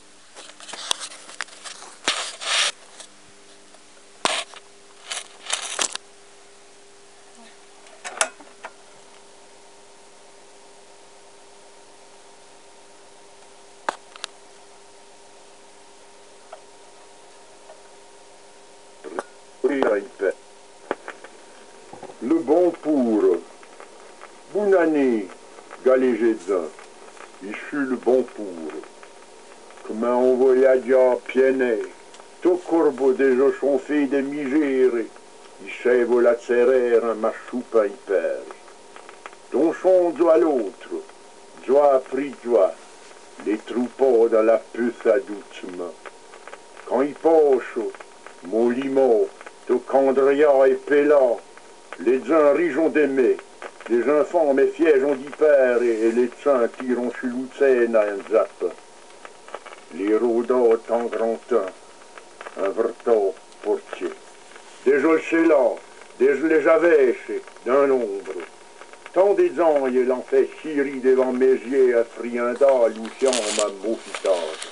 Le bon pour, bonne année, galéjézin, il fut le bon pour. Comme un voyage à piennet, tout corbeau déjà chauffé de migéré, il chève la serrère un machoupa hyper. Ton chon doit l'autre, doit pris doit, les troupeaux dans la puce à doucement. Quand il poche, mon limo, tout candria et péla, les uns rigeons d'aimer, les enfants mes fièges ont d'hyper et les tiens tirent sur l'outsène à un zap. Les rôdeurs en grand temps, un vertot portier. Déjà le chez là, déjà les javèches dans l'ombre. Tant des ans, il en fait chier devant mes yeux à frianda, Lucien ma maufitage.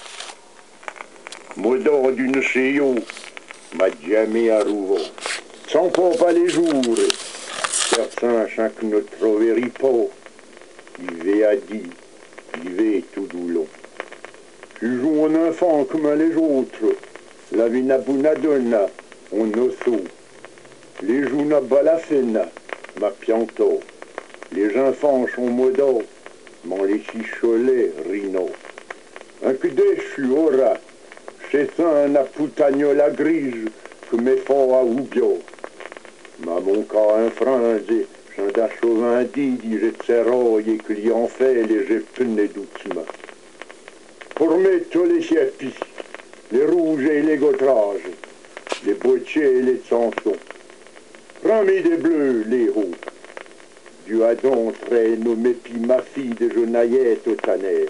Modor d'une chéo, m'a jamais à rouveau. Sans pas les jours, certains chaque ne trouveri pas, il va à dit, il va tout doulon. Tu joues un enfant comme les autres, la vina bunadonna, on osso. Les jouna balafena, ma pianto. Les enfants sont modos, m'en les chicholets, rino. Un coup déchu aura, chez ça un aputagnola grise, que mes forts à oubio. Ma mon cas infringé, j'en da chauvin dit, j'ai tseroy et que l'y en fait, les j'ai pené doucement. Pour mettre tous les chefs, les rouges et les gautrages, les boitiers et les chansons. Prends-moi des bleus, les hauts. Du Adon traîne au mépi ma fille de Jonaillette au Tanner.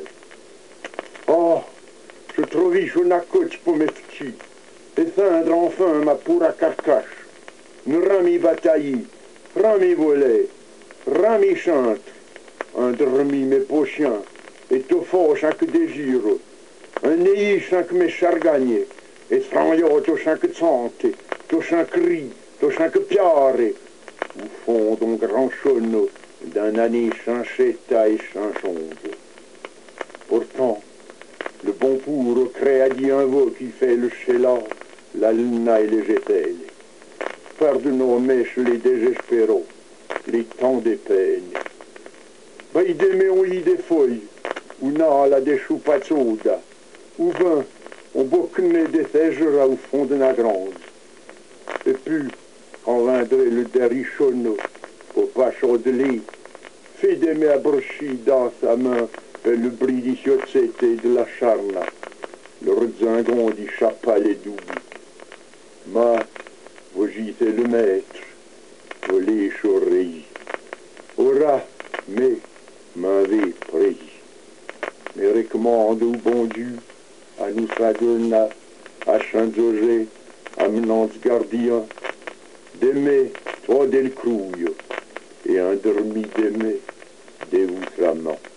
Oh, je trouve une coach pour mes petits. Et feindre enfin ma pourra carcache. Ne rami bataille, rami volet, rami chante. Un dormi mes pochiens, et tout fort chaque désir. Un nez chaque mes chargagnés, et franyo tout chaque santé, tout chaque cri, tout chaque piare. Au fond d'un grand chonneau, d'un année chanchetta et chanchonde. Pourtant, le bon pour crée a dit un veau qui fait le chéla, la luna et les jetelles. Par de nos mèches les désespéros, les temps des peines. Vai des méouilles des feuilles, ou n'a la des choupatsoda, ou vin, on bocne des thègera au fond de la grande. Et puis, quand viendrait le derrichonneau, au pacho de lit, fait des mets brochis dans sa main, et le bris di chiozzette de la charna, le rezingon di chapal et doubi. Ma, vous gîtez le maître, vous les chorreilles. Ora, mais, m'avez pris. Mais recommande au bon Dieu, à nous sadonna, à Chanzogé, à Menance Gardien, d'aimer, toi del crouille, et un dormi d'aimer, des outraments.